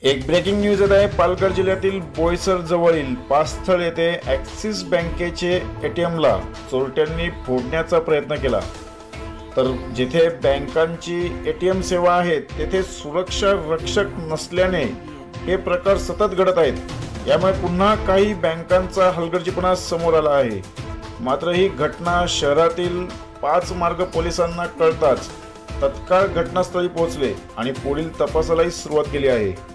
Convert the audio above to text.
एक breaking news येत आहे। पालघर जिल्ह्यातील बोईसर जवळील पास्थळ येथे ॲक्सिस बँकेचे एटीएमला चोरट्यांनी फोडण्याचा प्रयत्न केला। तर जिथे बँकांची एटीएम सेवा आहे तेथे सुरक्षा रक्षक नसल्याने हे प्रकार सतत घडत आहेत। यामुळे पुन्हा काही बँकांचा हलगर्जीपणा समोर आला आहे। मात्र ही घटना शहरातील 5 मार्ग पोलिसांना कळताच तत्काळ घटनास्थळी पोहोचले आणि पुढील तपासालाही सुरुवात केली आहे।